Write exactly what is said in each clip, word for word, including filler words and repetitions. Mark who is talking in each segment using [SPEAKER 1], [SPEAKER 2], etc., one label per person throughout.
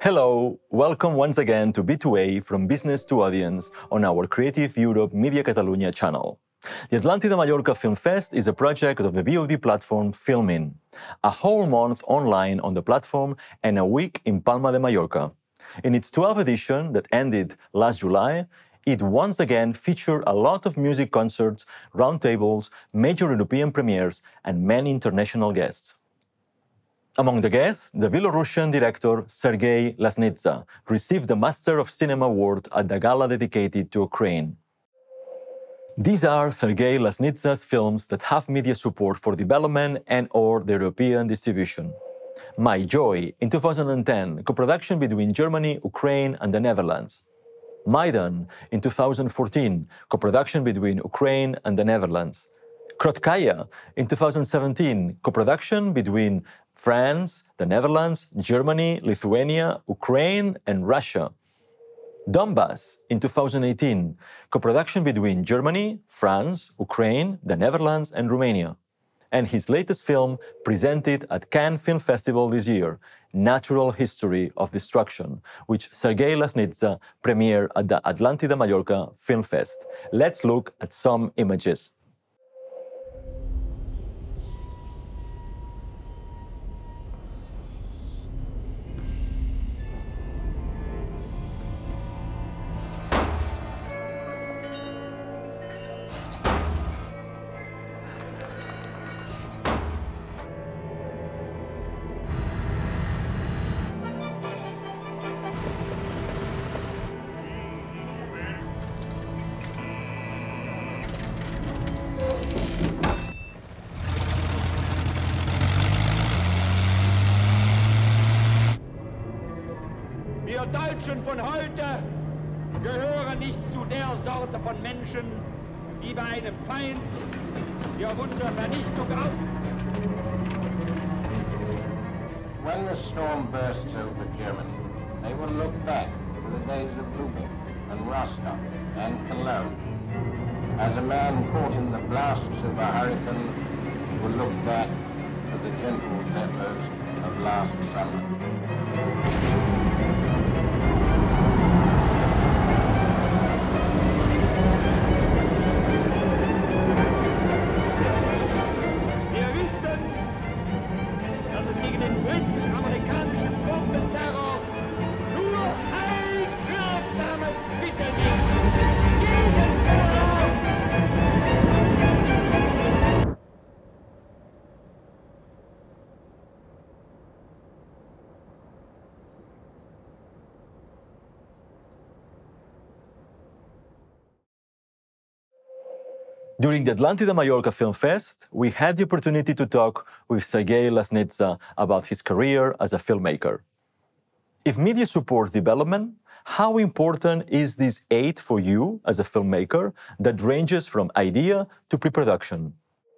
[SPEAKER 1] Hello, welcome once again to B two A from Business to Audience on our Creative Europe Media Catalunya channel. The Atlántida Mallorca Film Fest is a project of the V O D platform Filmin, a whole month online on the platform and a week in Palma de Mallorca. In its twelfth edition that ended last July, it once again featured a lot of music concerts, roundtables, major European premieres, and many international guests. Among the guests, the Belarusian director Sergei Lasnitsa received the Master of Cinema Award at the gala dedicated to Ukraine. These are Sergei Lasnitsa's films that have media support for development and or the European distribution. My Joy in two thousand ten, co-production between Germany, Ukraine, and the Netherlands. Maidan in two thousand fourteen, co-production between Ukraine and the Netherlands. Krotkaya in two thousand seventeen, co-production between France, the Netherlands, Germany, Lithuania, Ukraine, and Russia. Donbass in two thousand eighteen, co-production between Germany, France, Ukraine, the Netherlands, and Romania. And his latest film, presented at Cannes Film Festival this year, Natural History of Destruction, which Sergei Lasnitsa premiered at the Atlántida Mallorca Film Fest. Let's look at some images.
[SPEAKER 2] Wir Deutschen von heute gehören nicht zu der Sorte von Menschen, die bei einem Feind, der auf unsere Vernichtung auf...
[SPEAKER 3] When the storm bursts over Germany, they will look back to the days of Lübeck and Rostock and Cologne. As a man caught in the blasts of a hurricane will look back to the gentle settlers of last summer.
[SPEAKER 1] During the Atlántida Mallorca Film Fest, we had the opportunity to talk with Sergei Lasnitsa about his career as a filmmaker. If media supports development, how important is this aid for you as a filmmaker that ranges from idea to pre-production?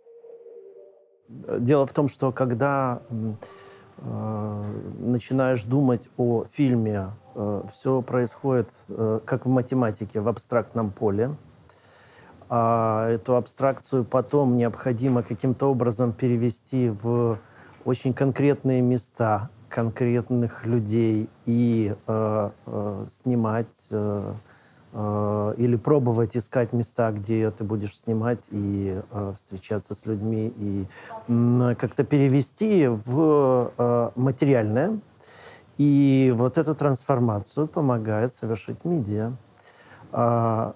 [SPEAKER 4] Дело в том, что когда э, начинаешь думать о фильме, э, все происходит э, как в математике, в абстрактном поле. А эту абстракцию потом необходимо каким-то образом перевести в очень конкретные места, конкретных людей и э, э, снимать э, э, или пробовать искать места, где ты будешь снимать и э, встречаться с людьми и э, как-то перевести в э, материальное. И вот эту трансформацию помогает совершить медиа. Э,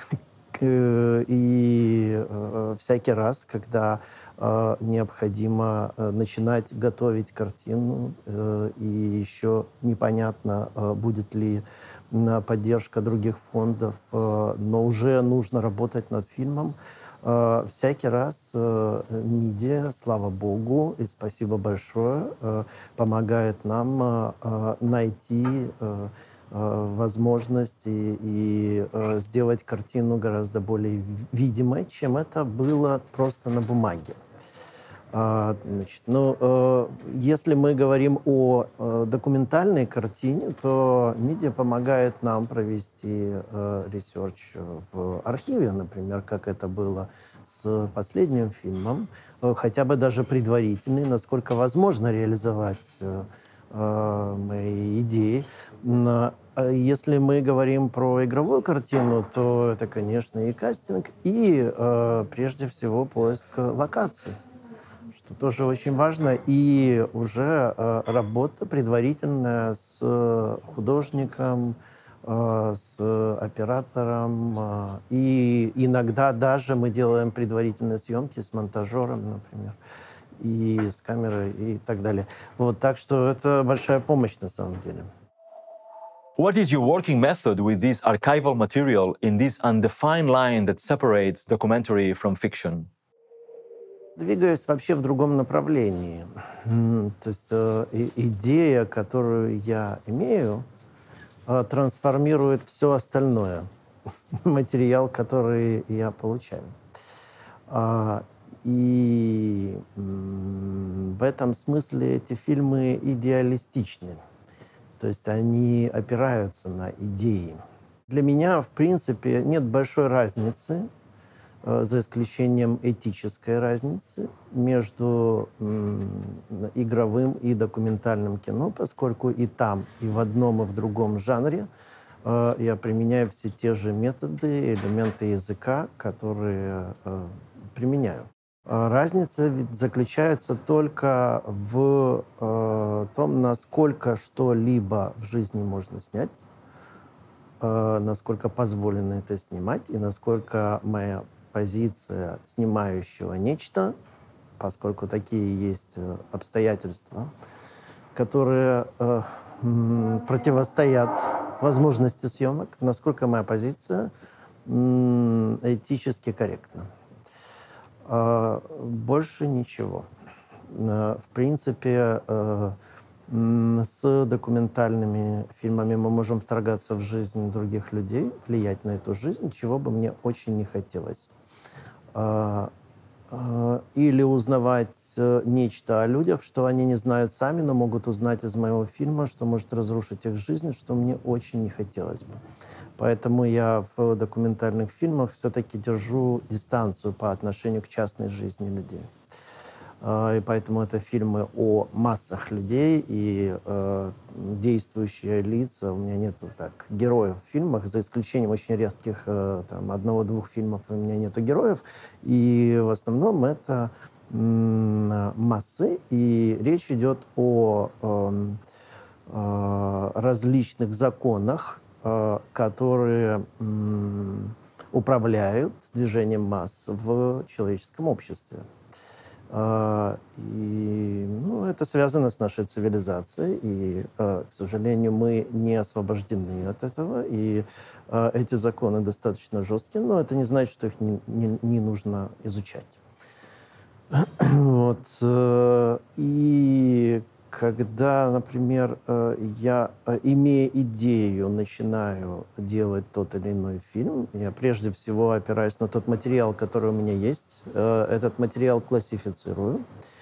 [SPEAKER 4] И э, всякий раз, когда э, необходимо э, начинать готовить картину, э, и еще непонятно, э, будет ли э, поддержка других фондов, э, но уже нужно работать над фильмом, э, всякий раз э, медиа, слава богу, и спасибо большое, э, помогает нам э, найти э, возможности и э, сделать картину гораздо более видимой, чем это было просто на бумаге. А, значит, ну, э, если мы говорим о э, документальной картине, то медиа помогает нам провести э, ресерч в архиве, например, как это было с последним фильмом, э, хотя бы даже предварительный, насколько возможно реализовать э, э, мои идеи. Но, э, если мы говорим про игровую картину, то это, конечно, и кастинг, и э, прежде всего поиск локаций, что тоже очень важно, и уже э, работа предварительная с художником, э, с оператором, э, и иногда даже мы делаем предварительные съемки с монтажером, например, и с камерой, и так далее. Вот, так что это большая помощь на самом деле.
[SPEAKER 1] What is your working method with this archival material in this undefined line that separates documentary from fiction?
[SPEAKER 4] Двигаюсь вообще в другом направлении. То есть э, идея, которую я имею, э, трансформирует все остальное. Материал, который я получаю. А, и м, в этом смысле эти фильмы идеалистичны. То есть они опираются на идеи. Для меня, в принципе, нет большой разницы, за исключением этической разницы, между м, игровым и документальным кино, поскольку и там, и в одном, и в другом жанре э, я применяю все те же методы, элементы языка, которые э, применяю. Разница ведь заключается только в э, том, насколько что-либо в жизни можно снять, э, насколько позволено это снимать, и насколько моя позиция снимающего нечто, поскольку такие есть э, обстоятельства, которые э, м, противостоят возможности съемок, насколько моя позиция м, этически корректна. Uh, больше ничего. Uh, в принципе, uh, м, с документальными фильмами мы можем вторгаться в жизнь других людей, влиять на эту жизнь, чего бы мне очень не хотелось. Uh, uh, или узнавать uh, нечто о людях, что они не знают сами, но могут узнать из моего фильма, что может разрушить их жизнь, что мне очень не хотелось бы. Поэтому я в документальных фильмах все-таки держу дистанцию по отношению к частной жизни людей. И поэтому это фильмы о массах людей и э, действующие лица. У меня нет так, героев в фильмах, за исключением очень редких э, там, одного-двух фильмов у меня нету героев. И в основном это м, массы. И речь идет о э, э, различных законах, которые м, управляют движением масс в человеческом обществе. А, и, ну, это связано с нашей цивилизацией, и, а, к сожалению, мы не освобождены от этого, и а, эти законы достаточно жесткие, но это не значит, что их не, не, не нужно изучать. Вот. И когда, например, я, имея идею, начинаю делать тот или иной фильм, я прежде всего опираюсь на тот материал, который у меня есть. Этот материал классифицирую.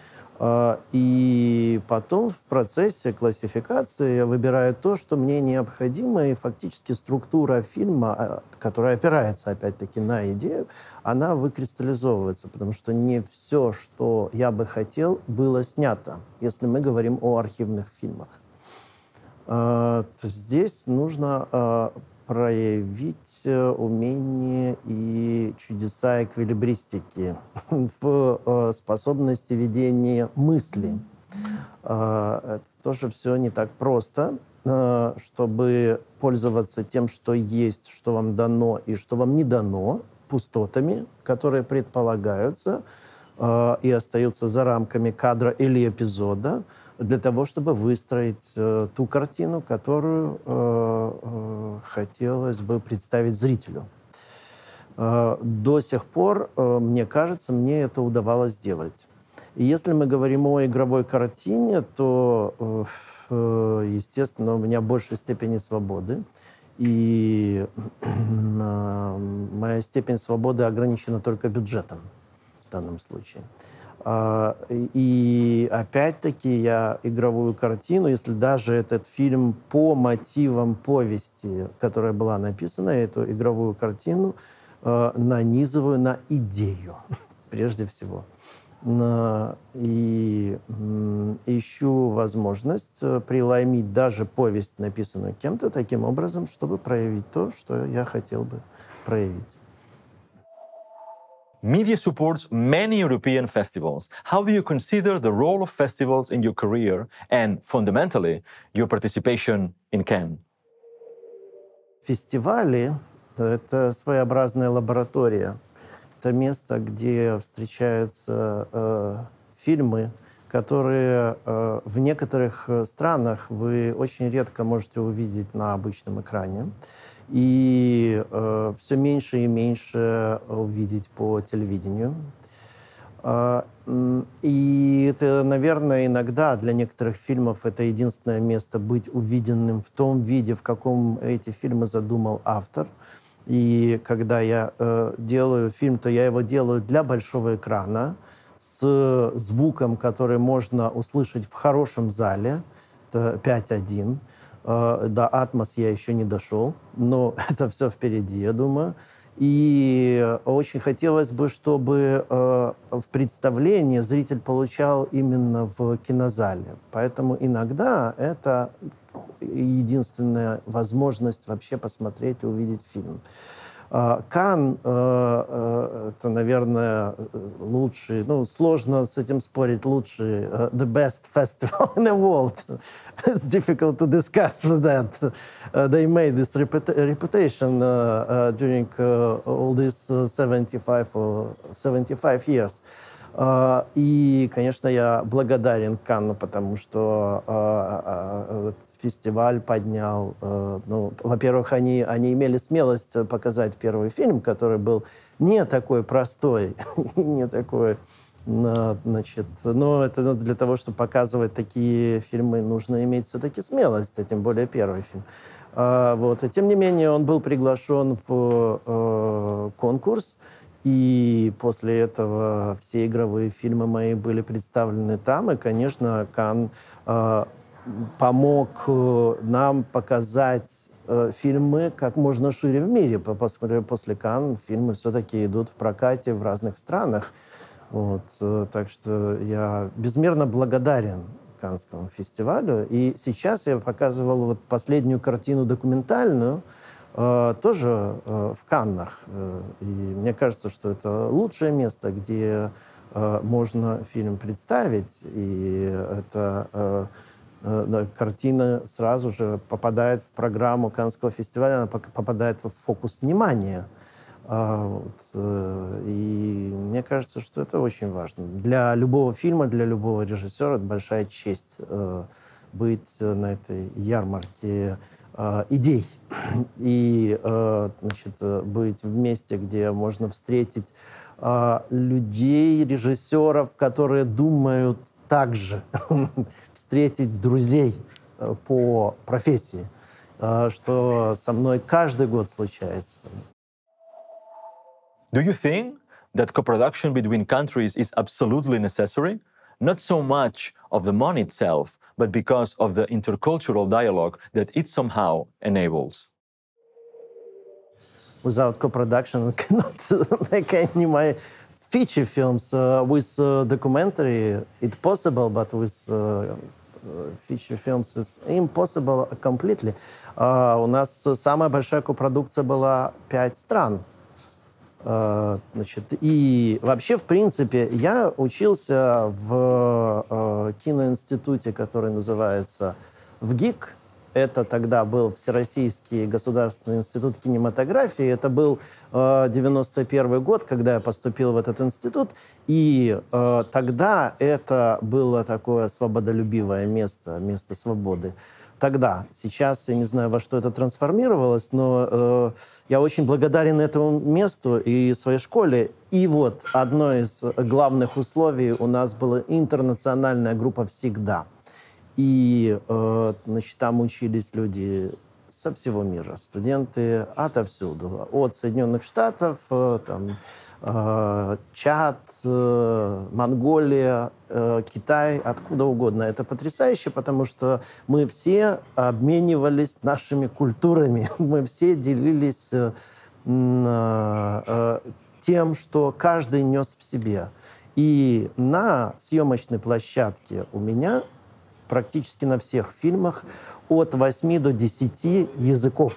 [SPEAKER 4] И потом в процессе классификации я выбираю то, что мне необходимо, и фактически структура фильма, которая опирается, опять-таки, на идею, она выкристаллизовывается, потому что не все, что я бы хотел, было снято, если мы говорим о архивных фильмах. То здесь нужно проявить умение и чудеса эквилибристики в способности ведения мысли. Это тоже все не так просто, чтобы пользоваться тем, что есть, что вам дано и что вам не дано, пустотами, которые предполагаются и остаются за рамками кадра или эпизода, для того, чтобы выстроить э, ту картину, которую э, э, хотелось бы представить зрителю. Э, до сих пор, э, мне кажется, мне это удавалось делать. И если мы говорим о игровой картине, то, э, э, естественно, у меня в большей степени свободы. И э, моя степень свободы ограничена только бюджетом в данном случае. Uh, и опять-таки я игровую картину, если даже этот фильм по мотивам повести, которая была написана, эту игровую картину uh, нанизываю на идею. прежде всего. И ищу возможность преломить даже повесть, написанную кем-то, таким образом, чтобы проявить то, что я хотел бы проявить.
[SPEAKER 1] Media supports many European festivals. How do you consider the role of festivals in your career and, fundamentally, your participation in Cannes?
[SPEAKER 4] Фестивали — это своеобразная лаборатория. Это место, где встречаются э, фильмы, которые э, в некоторых странах вы очень редко можете увидеть на обычном экране. И э, все меньше и меньше увидеть по телевидению. Э, и это, наверное, иногда для некоторых фильмов это единственное место быть увиденным в том виде, в каком эти фильмы задумал автор. И когда я э, делаю фильм, то я его делаю для большого экрана, с звуком, который можно услышать в хорошем зале, это пять один. До Atmos я еще не дошел, но это все впереди, я думаю. И очень хотелось бы, чтобы э, в представлении зритель получал именно в кинозале. Поэтому иногда это единственная возможность вообще посмотреть и увидеть фильм. Канн э, э, это, наверное, лучший, ну, сложно с этим спорить, лучший, uh, the best festival in the world. It's difficult to discuss with that. Uh, they made this reputa reputation uh, uh, during uh, all these uh, seventy-five or seventy-five years. Uh, и, конечно, я благодарен Канну, потому что uh, uh, фестиваль поднял. Uh, ну, во-первых, они, они имели смелость показать первый фильм, который был не такой простой, не такой, uh, значит, но это для того, чтобы показывать такие фильмы, нужно иметь все-таки смелость, а тем более первый фильм. Uh, вот. И тем не менее, он был приглашен в uh, конкурс, и после этого все игровые фильмы мои были представлены там, и, конечно, Канн uh, помог нам показать э, фильмы как можно шире в мире. После, после Канн фильмы все-таки идут в прокате в разных странах. Вот, э, так что я безмерно благодарен Каннскому фестивалю. И сейчас я показывал вот последнюю картину документальную, э, тоже э, в Каннах. Э, и мне кажется, что это лучшее место, где э, можно фильм представить. И это... Э, картина сразу же попадает в программу Каннского фестиваля, она попадает в фокус внимания. Вот. И мне кажется, что это очень важно. Для любого фильма, для любого режиссера это большая честь быть на этой ярмарке идей. И, значит, быть в месте, где можно встретить людей, режиссеров, которые думают так же, встретить друзей по профессии, что со мной каждый год случается.
[SPEAKER 1] Do you think that co-production between countries is absolutely necessary? Not so much of the money itself, but because of the intercultural dialogue that it somehow enables.
[SPEAKER 4] Without co-production, I cannot make any my feature films. Uh, with uh, documentary, it's possible, but with uh, feature films it's impossible completely. Uh, у нас самая большая копродукция была пять стран. Uh, значит, и вообще, в принципе, я учился в uh, киноинституте, который называется ВГИК. Это тогда был Всероссийский государственный институт кинематографии. Это был э, девяносто первый год, когда я поступил в этот институт. И э, тогда это было такое свободолюбивое место, место свободы. Тогда. Сейчас я не знаю, во что это трансформировалось, но э, я очень благодарен этому месту и своей школе. И вот одно из главных условий у нас была интернациональная группа всегда. И, э, значит, там учились люди со всего мира, студенты отовсюду, от Соединенных Штатов, э, там, э, Чад, э, Монголия, э, Китай, откуда угодно. Это потрясающе, потому что мы все обменивались нашими культурами, мы все делились э, э, тем, что каждый нес в себе. И на съемочной площадке у меня практически на всех фильмах от восьми до десяти языков.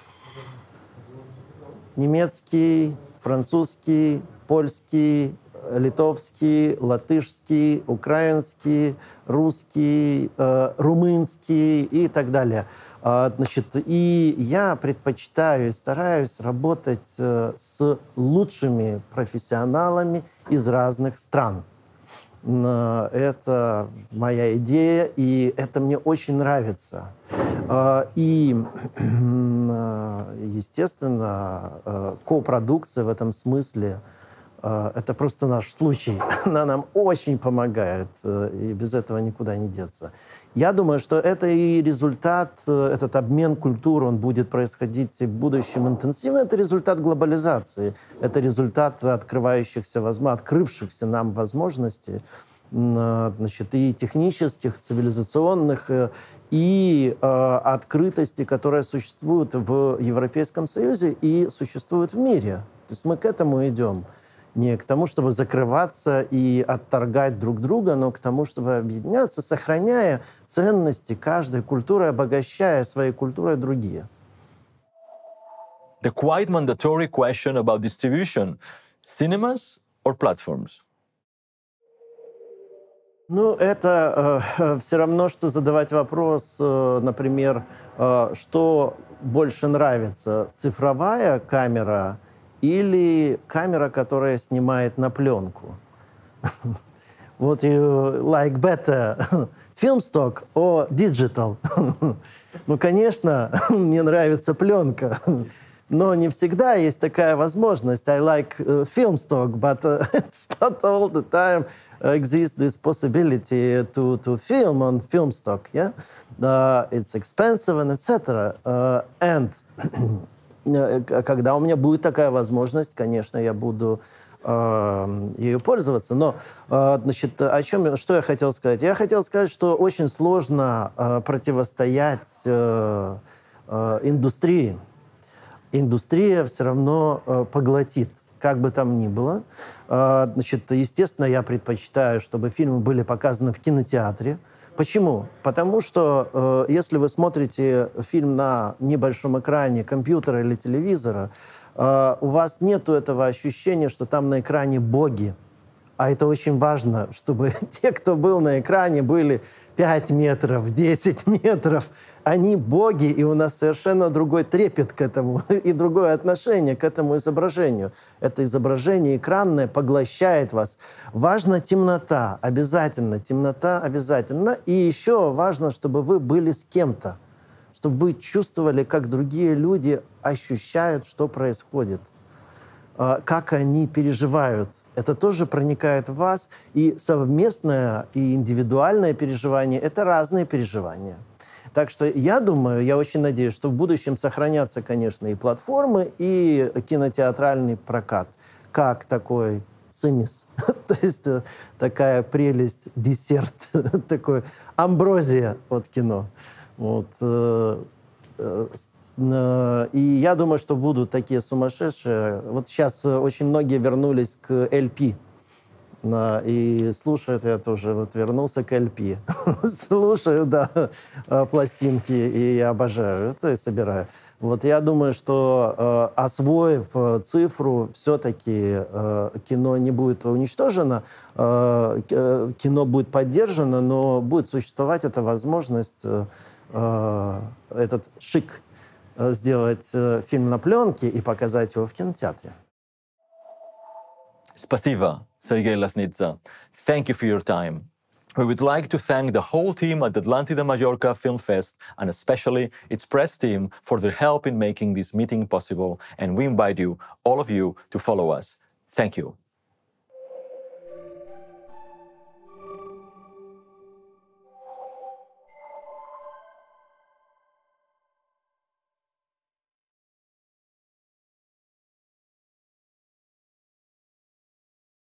[SPEAKER 4] Немецкий, французский, польский, литовский, латышский, украинский, русский, э, румынский и так далее. А, значит, и я предпочитаю и стараюсь работать э, с лучшими профессионалами из разных стран. Это моя идея, и это мне очень нравится. И, естественно, копродукция в этом смысле — это просто наш случай. Она нам очень помогает, и без этого никуда не деться. Я думаю, что это и результат, этот обмен культур, он будет происходить в будущем интенсивно. Это результат глобализации, это результат открывающихся, открывшихся нам возможностей, значит, и технических, цивилизационных, и э, открытости, которые существуют в Европейском Союзе и существуют в мире. То есть мы к этому идем. Не к тому, чтобы закрываться и отторгать друг друга, но к тому, чтобы объединяться, сохраняя ценности каждой культуры, обогащая своей культурой другие.
[SPEAKER 1] The quite mandatory question about distribution: cinemas or platforms?
[SPEAKER 4] Ну, это э, все равно, что задавать вопрос, э, например, э, что больше нравится, цифровая камера или камера, которая снимает на пленку. What you like better, film stock or digital? Ну, конечно, мне нравится пленка, но не всегда есть такая возможность. I like uh, film stock, but uh, it's not all the time exists this possibility to, to film on film stock, yeah? Uh, it's expensive and et cetera. Uh, and когда у меня будет такая возможность, конечно, я буду э, ею пользоваться. Но, э, значит, о чем, что я хотел сказать? Я хотел сказать, что очень сложно э, противостоять э, э, индустрии. Индустрия все равно э, поглотит, как бы там ни было. Э, значит, естественно, я предпочитаю, чтобы фильмы были показаны в кинотеатре. Почему? Потому что э, если вы смотрите фильм на небольшом экране компьютера или телевизора, э, у вас нет этого ощущения, что там на экране боги. А это очень важно, чтобы те, кто был на экране, были пять метров, десять метров. Они боги, и у нас совершенно другой трепет к этому и другое отношение к этому изображению. Это изображение экранное поглощает вас. Важна темнота, обязательно, темнота обязательно. И еще важно, чтобы вы были с кем-то, чтобы вы чувствовали, как другие люди ощущают, что происходит, как они переживают. Это тоже проникает в вас. И совместное, и индивидуальное переживание — это разные переживания. Так что я думаю, я очень надеюсь, что в будущем сохранятся, конечно, и платформы, и кинотеатральный прокат, как такой цимис. То есть такая прелесть, десерт, такой амброзия от кино. Вот. И я думаю, что будут такие сумасшедшие. Вот сейчас очень многие вернулись к эл пи. И слушают, я тоже вот вернулся к эл пи. Слушаю, да, пластинки, и я обожаю это и собираю. Вот я думаю, что освоив цифру, все-таки кино не будет уничтожено, кино будет поддержано, но будет существовать эта возможность, этот шик, сделать фильм на пленке и показать его в кинотеатре.
[SPEAKER 1] Spasiba, Sergei Lasnitsa. Thank you for your time. We would like to thank the whole team at the Atlántida Mallorca Film Fest, and especially its press team, for their help in making this meeting possible. And we invite you, all of you, to follow us. Thank you.